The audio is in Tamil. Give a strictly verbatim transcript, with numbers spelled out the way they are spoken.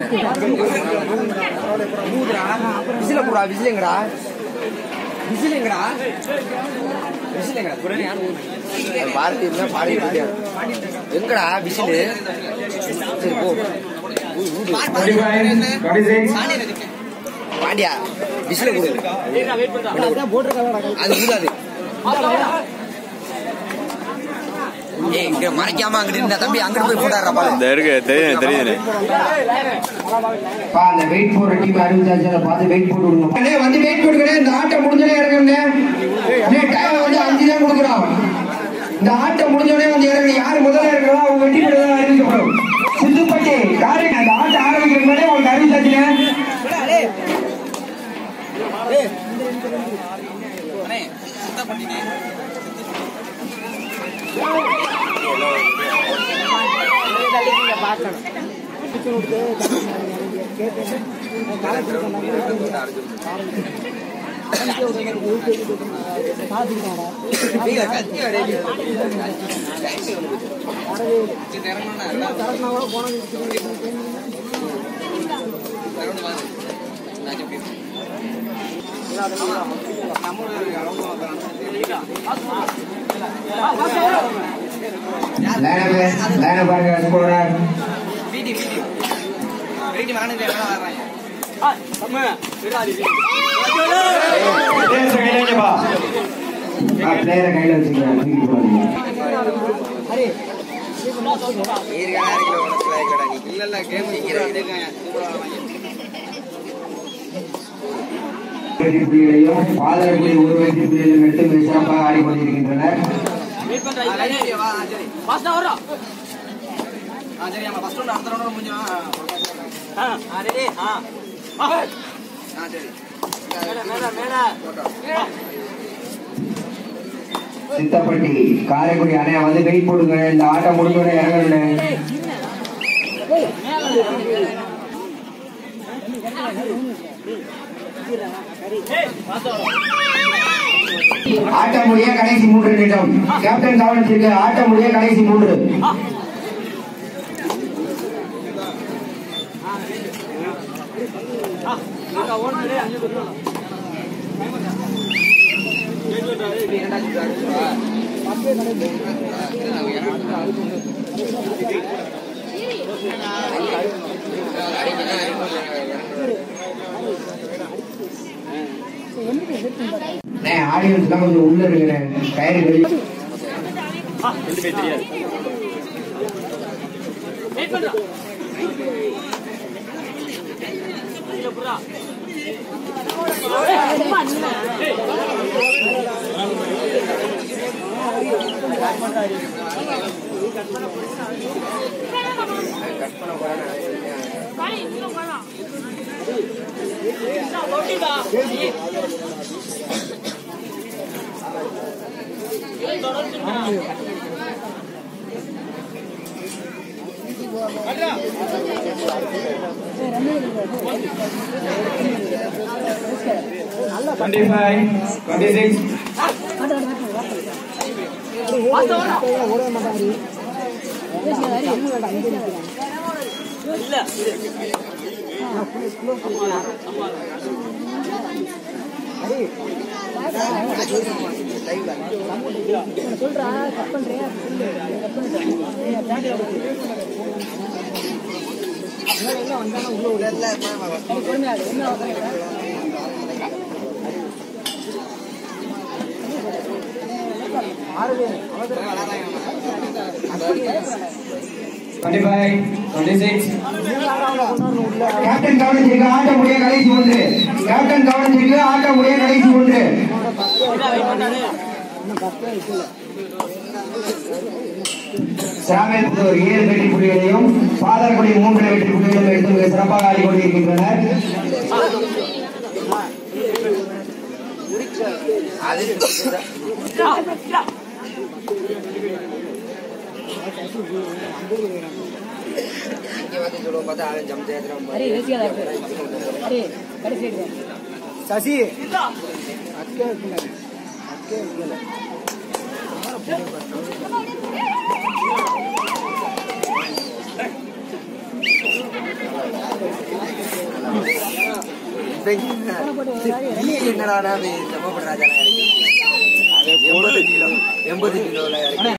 விசில போடா விசிலங்கடா விசிலங்கடா விசிலங்கடா பாரதி இருந்தா பாடிட்டு எங்கடா விசிலு சரி போ பாண்டியா விசில கொடு அது கூடாது மறைக்காம அங்கிட்டு இருந்தா தம்பி அங்கிட்டு போய் போட்டாடுறப்பா தெரியும் தெரியுது அந்த வெயிட் போடுற டீம் அறிவிச்சாச்சு பார்த்து வெயிட் போட்டு விடுங்க வந்து வெயிட் போட்டுக்கிறேன் இந்த ஆட்டம் முடிஞ்சோடனே இறங்குங்க டைம் வந்து அஞ்சு தான் கொடுக்குறோம் இந்த ஆட்டம் முடிஞ்சோடனே வந்து இறங்கு யாரு முதல்ல இருக்கிறதோ அவங்க வெட்டி போடுறதா அறிவிக்கப்படும் சிந்துப்பட்டி யாரு அந்த ஆட்டம் ஆரம்பிக்கிற முன்னாடி உங்களுக்கு அறிவிச்சாச்சுங்க கையில புள்ளிகளையும் பாதரப்புள்ளி ஒரு வெற்றி புள்ளிகளையும் எடுத்து மிக சிறப்பாக ஆடிக்கொண்டிருக்கின்றனர். சித்தப்பட்டி காரைக்குடி அணையா வந்து வெயிட் போடுங்க. இந்த ஆட்டம் முடிஞ்சோட இறங்கல ஆட்டம் முடிய கடைசி மூன்று நிமிடம். கேப்டன் கவனிச்சிருக்கு. ஆட்டம் முடிய கடைசி மூன்று. ஆடியன்ஸ் தான் கொஞ்சம் உள்ள இருக்கிறேன். கயிறு வெளியே கேப்டன் கவனிச்சிருக்கு. ஆட்டம் முடிய கடைசி ஒன்று. கேப்டன் கவனிச்சிருக்கு. ஆட்டம் முடிய கடைசி ஒன்று. சாமியல்புத்தூர் ஏழு வெற்றி புள்ளிகளையும் பாதரக்குடி மூன்று வெற்றி புள்ளிகளையும் எடுத்து மிக சிறப்பாக ஆடிக்கொண்டிருக்கின்றனர். சசி என்னடா எண்பது கிலோ எண்பது கிலோ